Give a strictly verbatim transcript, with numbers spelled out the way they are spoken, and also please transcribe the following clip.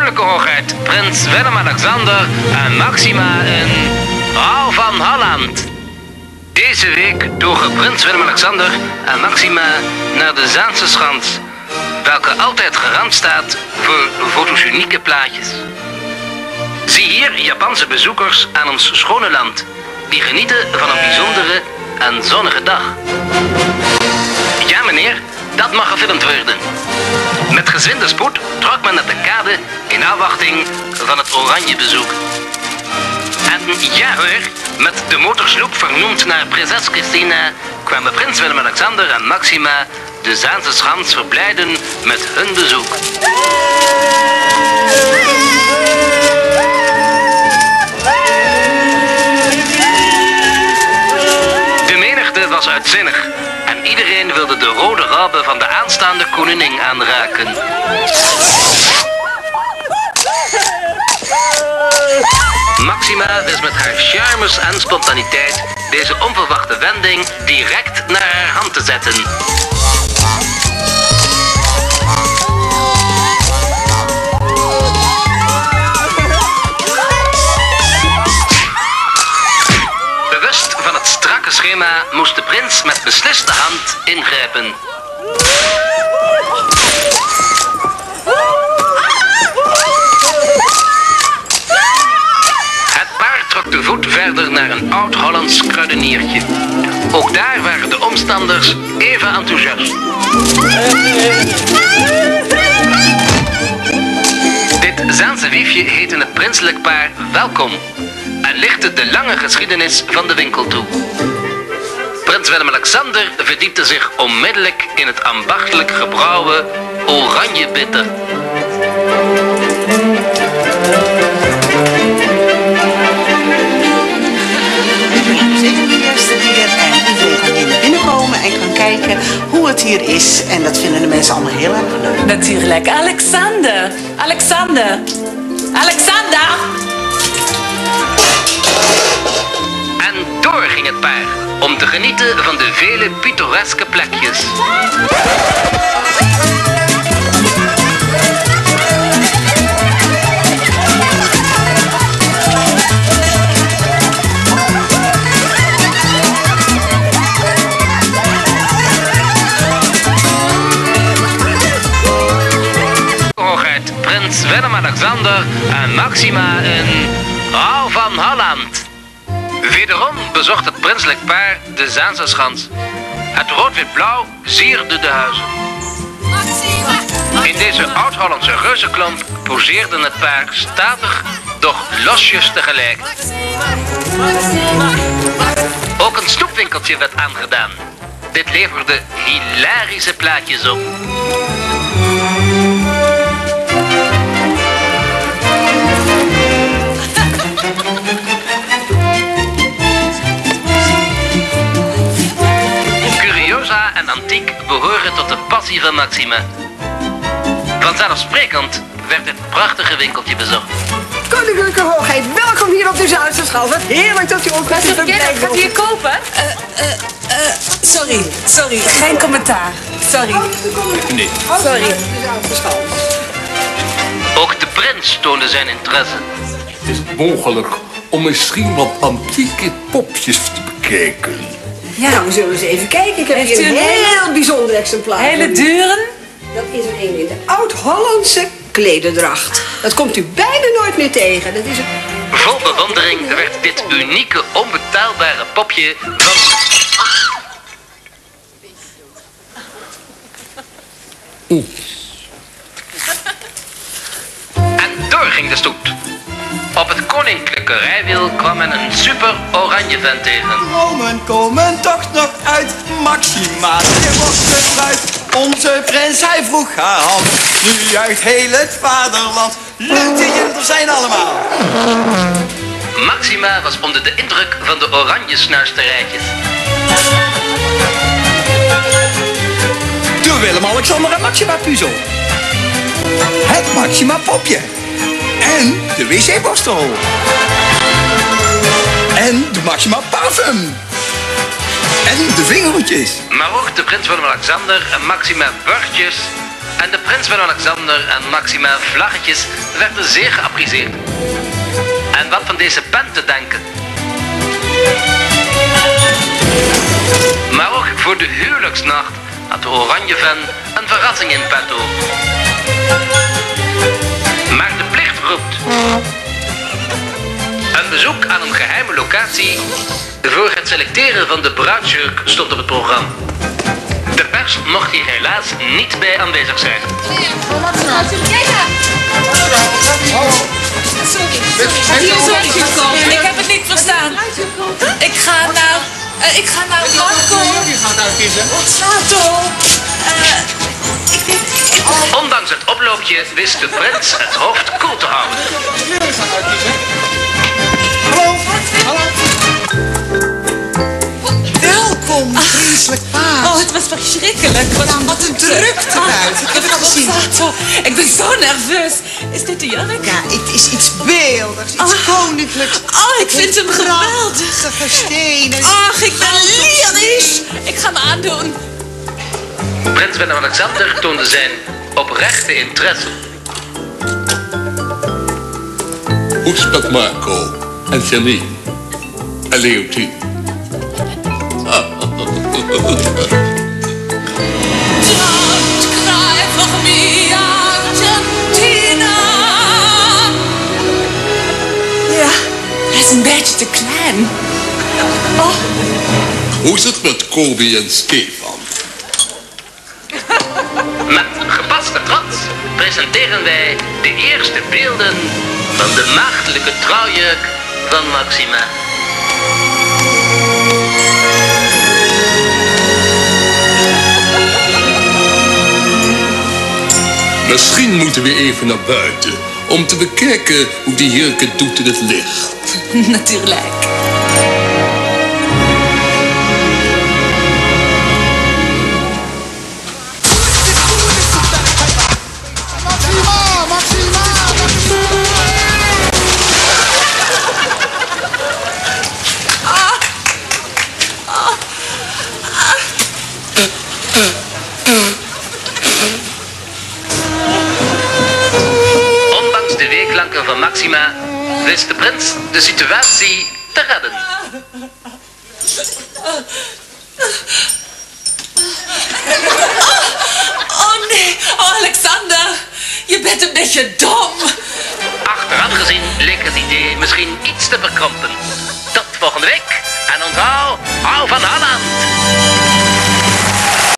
Koninklijke Hoogheid Prins Willem-Alexander en Maxima in Hou van Holland. Deze week togen Prins Willem-Alexander en Maxima naar de Zaanse Schans, welke altijd garant staat voor fotogenieke plaatjes. Zie hier Japanse bezoekers aan ons schone land, die genieten van een bijzondere en zonnige dag. Ja meneer, dat mag gefilmd worden. Met gezwinde spoed trok men naar de kade in afwachting van het oranje bezoek. En ja hoor, met de motorsloep vernoemd naar prinses Christina kwamen prins Willem-Alexander en Maxima de Zaanse Schans verblijden met hun bezoek. De menigte was uitzinnig en iedereen wilde de rode robbe van de aanstaande koningin aanraken. Maxima wist met haar charmes en spontaniteit deze onverwachte wending direct naar haar hand te zetten. Bewust van het strakke schema moest de prins met besliste hand ingrijpen. Trok de voet verder naar een oud-Hollands kruideniertje. Ook daar waren de omstanders even enthousiast. Dit Zaanse wiefje heette het prinselijk paar welkom en lichtte de lange geschiedenis van de winkel toe. Prins Willem-Alexander verdiepte zich onmiddellijk in het ambachtelijk gebrouwen oranje bitter. Binnenkomen en kan kijken hoe het hier is. En dat vinden de mensen allemaal heel erg leuk. Natuurlijk. Alexander. Alexander. Alexander. En door ging het paar om te genieten van de vele pittoreske plekjes. Prins Willem-Alexander en Maxima in Hou van Holland. Wederom bezocht het prinselijk paar de Zaanse Schans. Het rood-wit-blauw sierde de huizen. In deze oud-Hollandse reuzenklomp poseerde het paar statig, doch losjes tegelijk. Ook een snoepwinkeltje werd aangedaan. Dit leverde hilarische plaatjes op. Curiosa en antiek behoren tot de passie van Maxima. Vanzelfsprekend werd dit prachtige winkeltje bezocht. Koninklijke Hoogheid, welkom hier op de Zaanse Schans. Wat heerlijk dat u ons Wat heb jij dat? Gaat u hier kopen? Uh, uh, uh, sorry, sorry. Geen commentaar. Sorry. Nee. Sorry. Ook de prins toonde zijn interesse. Het is mogelijk om misschien wat antieke popjes te bekijken. Ja, nou, we zullen eens even kijken. Ik heb Heeft hier u een een heel hele- bijzonder exemplaar. Hele duren? Dat is er een in de oud-Hollandse klederdracht. Dat komt u bijna nooit meer tegen. Dat is een... Vol bewondering werd dit unieke, onbetaalbare popje van... Oeh. En door ging de stoet. Op het koninklijke rijwiel kwam men een super oranje vent tegen. Dromen komen toch nog uit. Maxima, je wordt gefluit. Onze prins, hij vroeg haar hand. Nu juicht heel het vaderland. Leuk dat jullie er zijn allemaal. Maxima was onder de indruk van de oranje snuisterijtjes. De Willem-Alexander en Maxima puzzel. Het Maxima popje. En de wc-borstel. En de Maxima parfum. En de vingerhoedjes. Maar ook de prins Willem-Alexander en Maxima Burgjes En de prins Willem-Alexander en Maxima vlaggetjes werden zeer geapprecieerd. En wat van deze pen te denken? Maar ook voor de huwelijksnacht had de Oranjeven een verrassing in petto. Maar de plicht roept. Een bezoek aan een geheime locatie voor het selecteren van de bruidsjurk stond op het programma. De pers mocht hier helaas niet bij aanwezig zijn. Sorry, sorry gekomen. Ik heb het niet verstaan. Ik ga naar... Uh, ik ga naar Marco. Wie gaat uitkiezen? Otsato. Uh, ik weet... Ik... Ondanks het oploopje wist de prins het hoofd koel te houden. Wie gaat uitkiezen? Hallo? Hallo? Welkom, prinselijk paard. Oh, het was verschrikkelijk. Wat, Ja, wat een drukte buiten. Ik heb het gezien. Otsato. Ik ben zo nerveus. Is dit de jurk? Ja, het is iets beeldigs, iets Oh. koninklijks. Oh, ik vind hem geweldig. Prachtige stenen. Ach, ik ben lyrisch. Ik ga me aandoen. Prins Willem-Alexander toonde zijn oprechte interesse. Hoe is het met Marco en Janine en Leontien? Don't cry for me, Argentina. Ja, hij is een beetje te klein. Oh, Hoe is het met Kobi en Stefan? Met gepaste trots presenteren wij de eerste beelden van de maagdelijke trouwjurk van Maxima. Misschien moeten we even naar buiten om te bekijken hoe die jurk het doet in het licht. natuurlijk. Maxima, Maxima, Ondanks de weerklanken van Maxima wist de prins de situatie te redden. Oh nee, oh Alexander, je bent een beetje dom. Achteraf gezien leek het idee misschien iets te bekrompen. Tot volgende week en onthoud, hou van Holland!